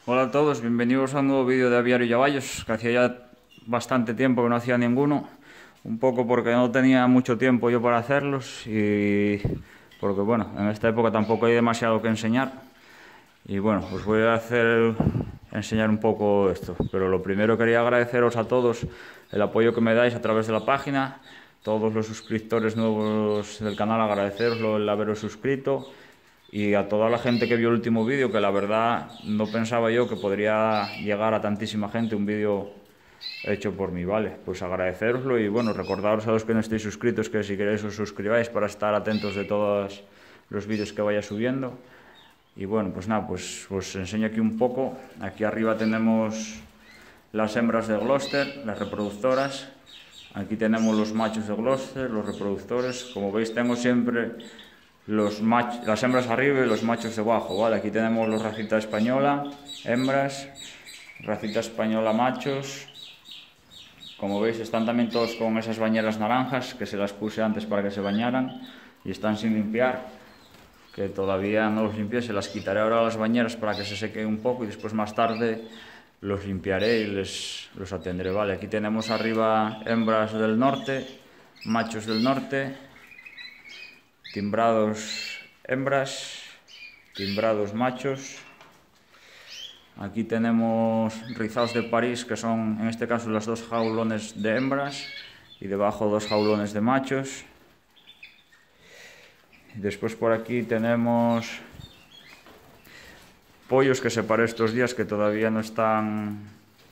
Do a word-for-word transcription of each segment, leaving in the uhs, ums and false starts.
Hola a todos, bienvenidos a un nuevo vídeo de aviario y aballos, que hacía ya bastante tiempo que no hacía ninguno, un poco porque no tenía mucho tiempo yo para hacerlos y porque bueno, en esta época tampoco hay demasiado que enseñar y bueno, os voy a hacer enseñar un poco esto, pero lo primero quería agradeceros a todos el apoyo que me dais a través de la página, todos los suscriptores nuevos del canal, agradeceroslo el haberos suscrito. Y a toda la gente que vio el último vídeo, que la verdad no pensaba yo que podría llegar a tantísima gente un vídeo hecho por mí, ¿vale? Pues agradeceroslo y bueno, recordaros a los que no estéis suscritos que si queréis os suscribáis para estar atentos de todos los vídeos que vaya subiendo. Y bueno, pues nada, pues os enseño aquí un poco. Aquí arriba tenemos las hembras de Gloucester, las reproductoras. Aquí tenemos los machos de Gloucester, los reproductores. Como veis tengo siempre los mach las hembras arriba y los machos debajo, ¿vale? Aquí tenemos los racita española, hembras, racita española machos. Como veis están también todos con esas bañeras naranjas que se las puse antes para que se bañaran y están sin limpiar, que todavía no los limpié, se las quitaré ahora las bañeras para que se sequen un poco y después más tarde los limpiaré y les los atendré, ¿vale? Aquí tenemos arriba hembras del norte, machos del norte, timbrados hembras, timbrados machos. Aquí tenemos rizados de París, que son en este caso los dos jaulones de hembras y debajo dos jaulones de machos. Después por aquí tenemos pollos que separé estos días que todavía no están,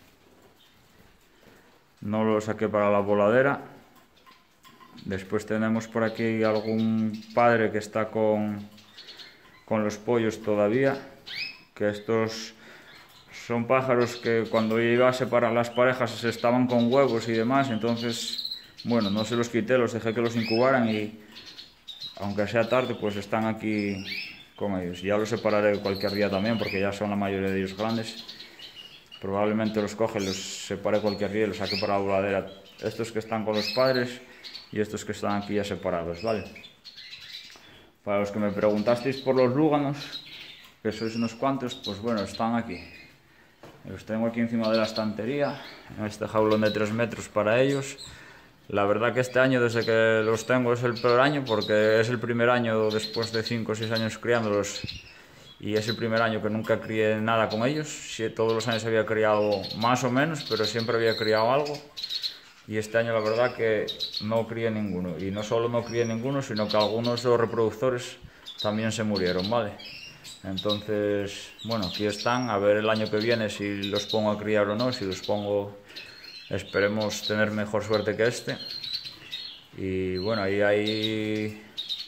no los saqué para la voladera. Después tenemos por aquí algún padre que está con, con los pollos todavía, que estos son pájaros que cuando iba a separar las parejas estaban con huevos y demás, entonces, bueno, no se los quité, los dejé que los incubaran y aunque sea tarde, pues están aquí con ellos. Ya los separaré cualquier día también, porque ya son la mayoría de ellos grandes. Probablemente los coge, los separe cualquier día y los saque para la voladera. Estos que están con los padres y estos que están aquí ya separados, ¿vale? Para los que me preguntasteis por los lúganos, que sois unos cuantos, pues bueno, están aquí. Los tengo aquí encima de la estantería, en este jaulón de tres metros para ellos. La verdad que este año, desde que los tengo, es el peor año, porque es el primer año después de cinco o seis años criándolos y es el primer año que nunca crié nada con ellos. Sí, todos los años había criado más o menos, pero siempre había criado algo. Y este año la verdad que no crié ninguno. Y no solo no crié ninguno, sino que algunos de los reproductores también se murieron, ¿vale? Entonces, bueno, aquí están, a ver el año que viene si los pongo a criar o no, si los pongo, esperemos tener mejor suerte que este. Y bueno, ahí hay,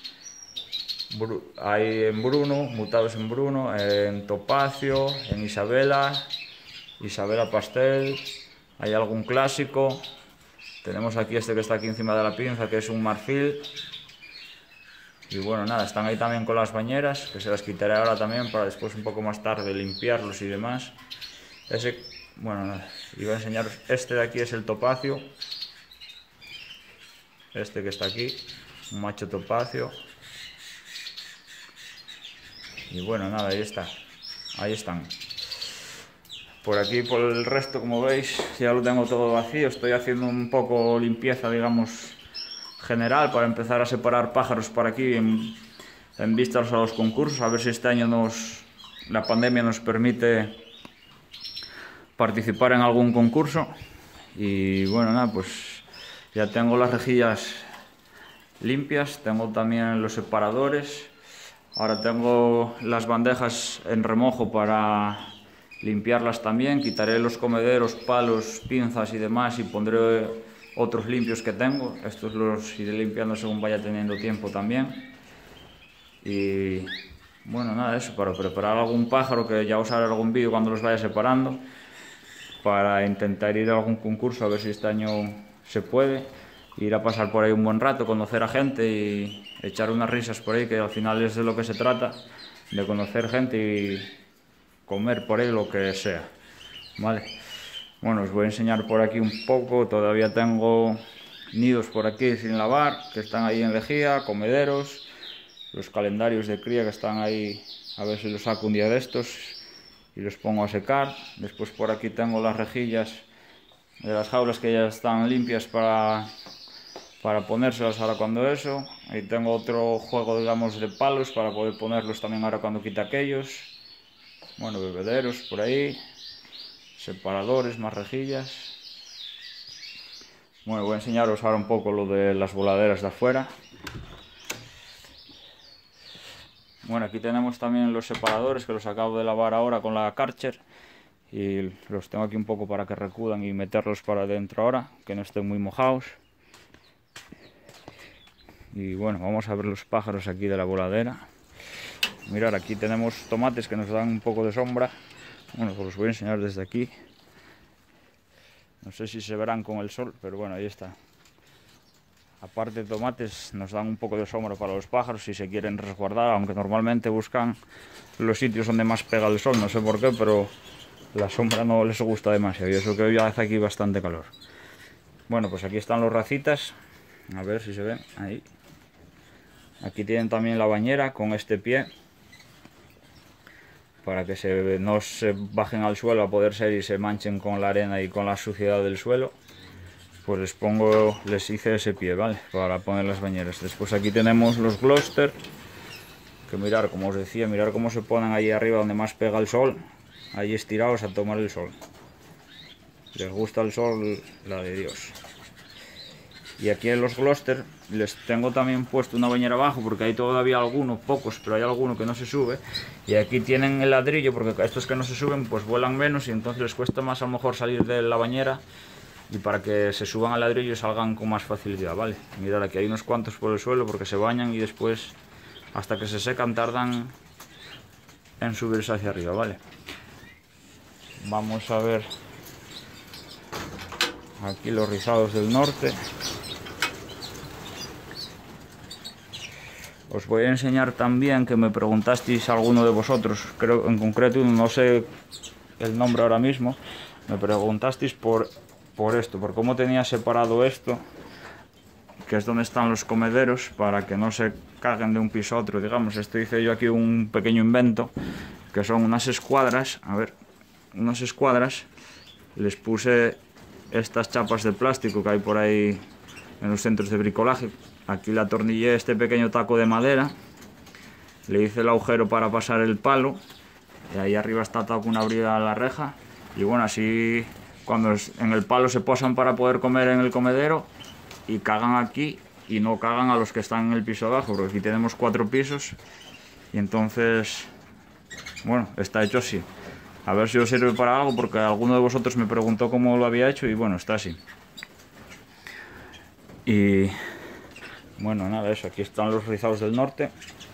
hay en Bruno, mutados en Bruno, en Topacio, en Isabela, Isabela Pastel, hay algún clásico. Tenemos aquí este que está aquí encima de la pinza, que es un marfil. Y bueno, nada, están ahí también con las bañeras, que se las quitaré ahora también para después un poco más tarde limpiarlos y demás. Ese, bueno, nada, iba a enseñaros, este de aquí es el topacio. Este que está aquí, un macho topacio. Y bueno, nada, ahí está, ahí están. Por aquí, por el resto, como veis, ya lo tengo todo vacío. Estoy haciendo un poco limpieza, digamos, general para empezar a separar pájaros por aquí en, en vistas a los concursos, a ver si este año nos, la pandemia nos permite participar en algún concurso. Y bueno, nada, pues ya tengo las rejillas limpias, tengo también los separadores, ahora tengo las bandejas en remojo para limpiarlas también, quitaré los comederos, palos, pinzas y demás y pondré otros limpios que tengo. Estos los iré limpiando según vaya teniendo tiempo también. Y bueno, nada, eso, para preparar algún pájaro, que ya os haré algún vídeo cuando los vaya separando, para intentar ir a algún concurso, a ver si este año se puede. Ir a pasar por ahí un buen rato, conocer a gente y echar unas risas por ahí, que al final es de lo que se trata, de conocer gente y comer por ahí lo que sea, ¿vale? Bueno, os voy a enseñar por aquí un poco. Todavía tengo nidos por aquí sin lavar, que están ahí en lejía, comederos, los calendarios de cría que están ahí, a ver si los saco un día de estos. y los pongo a secar. Después por aquí tengo las rejillas de las jaulas que ya están limpias para, para ponérselas ahora cuando eso. Ahí tengo otro juego, digamos, de palos para poder ponerlos también ahora cuando quita aquellos. Bueno, bebederos por ahí, separadores, más rejillas. Bueno, voy a enseñaros ahora un poco lo de las voladeras de afuera. Bueno, aquí tenemos también los separadores que los acabo de lavar ahora con la Karcher. Y los tengo aquí un poco para que recudan y meterlos para adentro ahora, que no estén muy mojados. Y bueno, vamos a ver los pájaros aquí de la voladera. Mirad, aquí tenemos tomates que nos dan un poco de sombra. Bueno, pues los voy a enseñar desde aquí. No sé si se verán con el sol, pero bueno, ahí está. Aparte de tomates, nos dan un poco de sombra para los pájaros si se quieren resguardar, aunque normalmente buscan los sitios donde más pega el sol, no sé por qué, pero la sombra no les gusta demasiado y eso que hoy hace aquí bastante calor. Bueno, pues aquí están los racitas, a ver si se ven, ahí. Aquí tienen también la bañera con este pie, para que se, no se bajen al suelo a poder ser y se manchen con la arena y con la suciedad del suelo. Pues les pongo, les hice ese pie, ¿vale? Para poner las bañeras. Después aquí tenemos los Gloster, que mirar, como os decía, mirar cómo se ponen ahí arriba donde más pega el sol. Ahí estirados a tomar el sol. Les gusta el sol, la de Dios. Y aquí en los Gloster les tengo también puesto una bañera abajo, porque hay todavía algunos, pocos, pero hay alguno que no se sube. Y aquí tienen el ladrillo, porque estos que no se suben pues vuelan menos y entonces les cuesta más a lo mejor salir de la bañera. Y para que se suban al ladrillo y salgan con más facilidad, ¿vale? Mirad, aquí hay unos cuantos por el suelo porque se bañan y después, hasta que se secan, tardan en subirse hacia arriba, ¿vale? Vamos a ver aquí los rizados del norte. Os voy a enseñar también, que me preguntasteis alguno de vosotros, creo en concreto, no sé el nombre ahora mismo, me preguntasteis por... por esto, por cómo tenía separado esto, que es donde están los comederos, para que no se caguen de un piso a otro, digamos. Esto hice yo aquí un pequeño invento, que son unas escuadras, a ver, unas escuadras, les puse estas chapas de plástico que hay por ahí en los centros de bricolaje. Aquí le atornillé este pequeño taco de madera, le hice el agujero para pasar el palo, y ahí arriba está atado con una brida a la reja, y bueno, así... cuando en el palo se posan para poder comer en el comedero y cagan aquí y no cagan a los que están en el piso abajo, porque aquí tenemos cuatro pisos y entonces, bueno, está hecho así. A ver si os sirve para algo, porque alguno de vosotros me preguntó cómo lo había hecho y bueno, está así. Y bueno, nada, eso, aquí están los rizados del norte.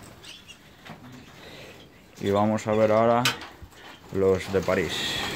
Y vamos a ver ahora los de París.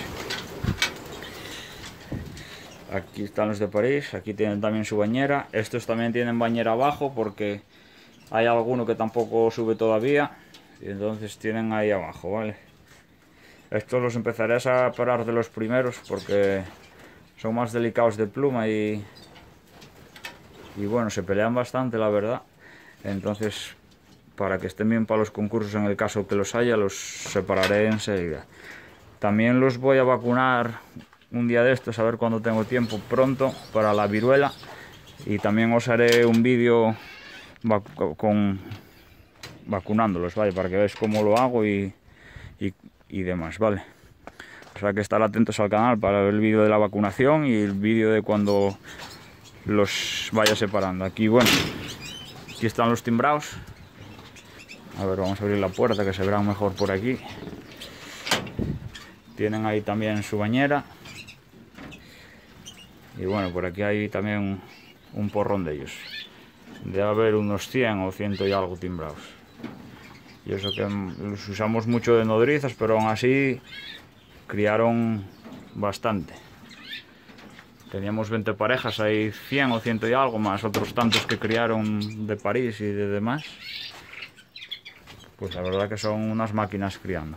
Aquí están los de París, aquí tienen también su bañera. Estos también tienen bañera abajo porque hay alguno que tampoco sube todavía. Y entonces tienen ahí abajo, ¿vale? Estos los empezaré a separar de los primeros porque son más delicados de pluma y... y bueno, se pelean bastante, la verdad. Entonces, para que estén bien para los concursos, en el caso que los haya, los separaré enseguida. También los voy a vacunar un día de estos, a ver cuando tengo tiempo, pronto, para la viruela. Y también os haré un vídeo vac con vacunándolos, ¿vale? Para que veáis cómo lo hago y, y, y demás, ¿vale? O sea que estar atentos al canal para ver el vídeo de la vacunación y el vídeo de cuando los vaya separando. Aquí, bueno, aquí están los timbrados. A ver, vamos a abrir la puerta que se verán mejor por aquí. Tienen ahí también su bañera. Y bueno, por aquí hay también un, un porrón de ellos. Debe haber unos cien o ciento y algo timbrados. Y eso que los usamos mucho de nodrizas, pero aún así criaron bastante. Teníamos veinte parejas, hay cien o ciento y algo, más otros tantos que criaron de París y de demás. Pues la verdad que son unas máquinas criando.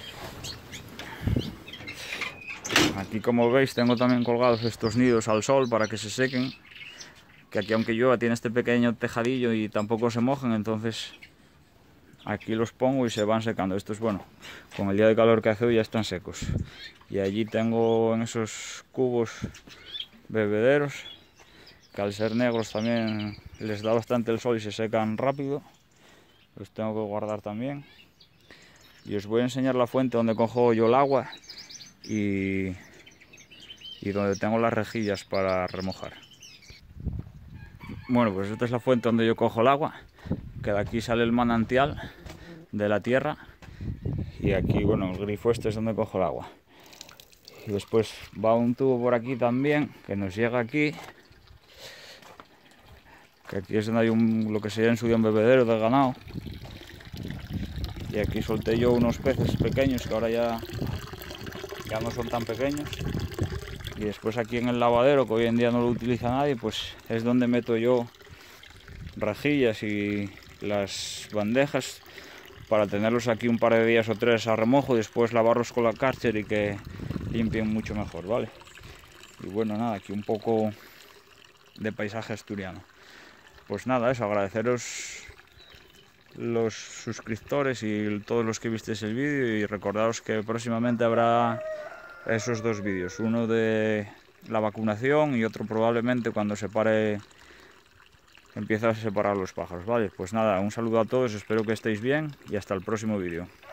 Aquí, como veis, tengo también colgados estos nidos al sol para que se sequen. Que aquí, aunque llueva, tiene este pequeño tejadillo y tampoco se mojan, entonces aquí los pongo y se van secando. Estos, bueno, con el día de calor que hace hoy ya están secos. Y allí tengo en esos cubos bebederos, que al ser negros también les da bastante el sol y se secan rápido. Los tengo que guardar también. Y os voy a enseñar la fuente donde cojo yo el agua y, y donde tengo las rejillas para remojar. Bueno, pues esta es la fuente donde yo cojo el agua, que de aquí sale el manantial de la tierra, y aquí, bueno, el grifo este es donde cojo el agua. Y después va un tubo por aquí también, que nos llega aquí, que aquí es donde hay un, lo que sería en su día un bebedero de ganado. Y aquí solté yo unos peces pequeños que ahora ya, ya no son tan pequeños. Y después aquí en el lavadero, que hoy en día no lo utiliza nadie, pues es donde meto yo rejillas y las bandejas para tenerlos aquí un par de días o tres a remojo y después lavarlos con la Karcher y que limpien mucho mejor, ¿vale? Y bueno, nada, aquí un poco de paisaje asturiano. Pues nada, eso, agradeceros los suscriptores y todos los que visteis el vídeo, y recordaros que próximamente habrá esos dos vídeos, uno de la vacunación y otro probablemente cuando se pare, empieza a separar los pájaros, ¿vale? Pues nada, un saludo a todos, espero que estéis bien y hasta el próximo vídeo.